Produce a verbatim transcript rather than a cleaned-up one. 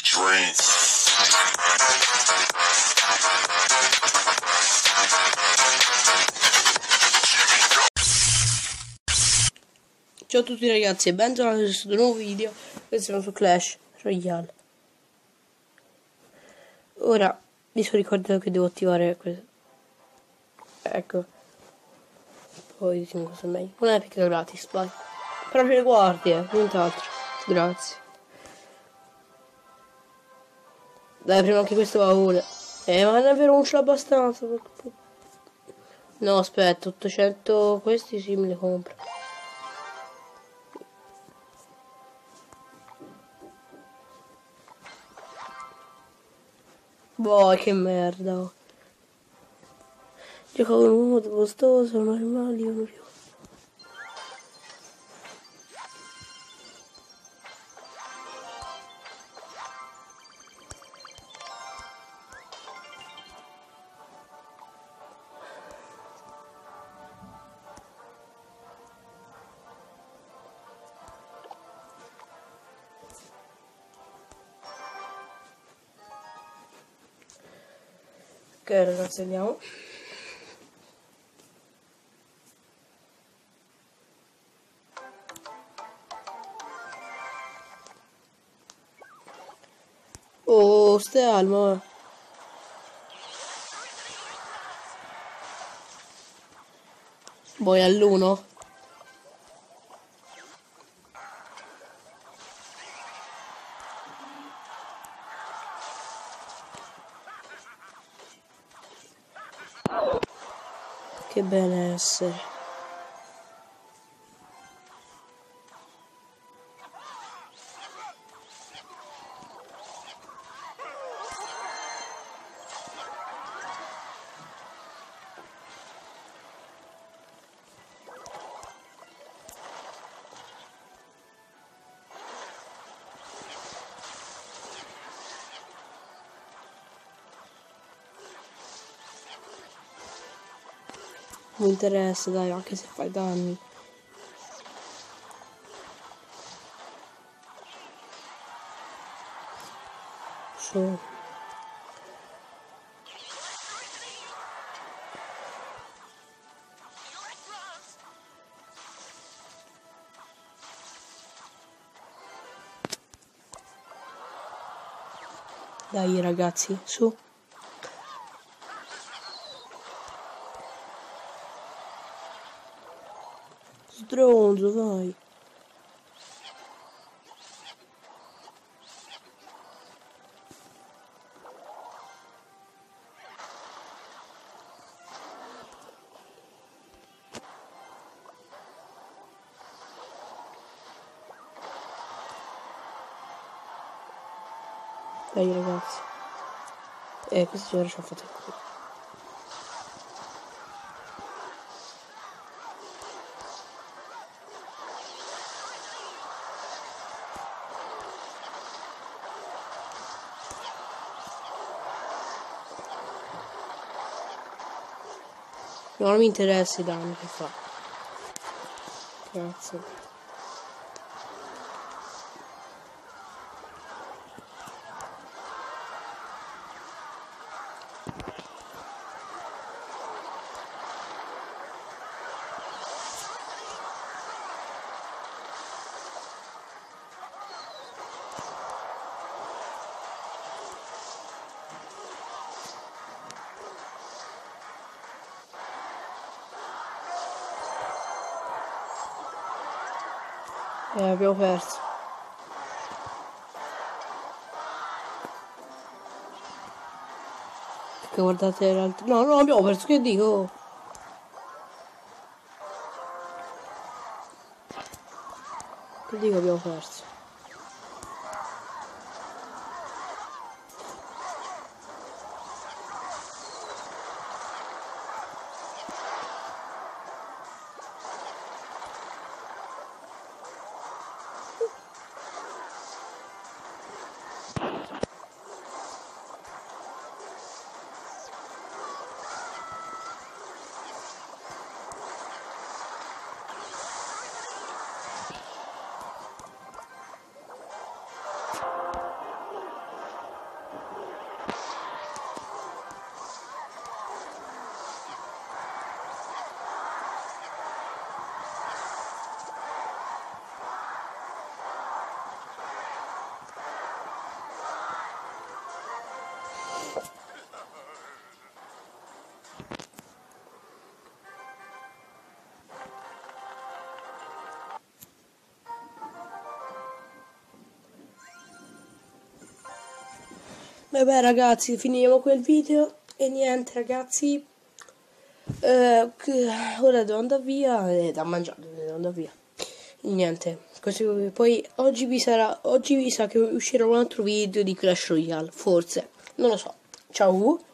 Ciao a tutti ragazzi e bentornati su questo nuovo video. Questo siamo su Clash Royale. Ora mi sono ricordato che devo attivare questo. Ecco. Poi diciamo cosa è meglio. Una epic gratis, vai. Però le guardie, nient'altro. Grazie. Dai, prima che questo va ora. Eh, ma davvero non ce l'ho abbastanza. No, aspetta, ottocento questi sì me li compro. Boh, che merda. Gioco con un modo costoso, normali, uno più. Ok ragazzi, andiamo. Oh, ste alma. Poi all'uno. Che benessere. Non mi interessa, dai, anche se fai danni. Su. Dai ragazzi, su. Stronzo, vai. Dai ragazzi. Eh, questo già ci ho fatto qui. No, non mi interessa i danni che fa. Grazie. Eh, abbiamo perso. Perché guardate l'altro. No, no, abbiamo perso, che dico? Che dico abbiamo perso? Vabbè ragazzi, finiamo quel video. E niente ragazzi. Eh, ora devo andare via. E da mangiare, devo andare via. E niente. Così, poi oggi vi sarà. Oggi vi sa che uscirà un altro video di Clash Royale. Forse. Non lo so. Ciao.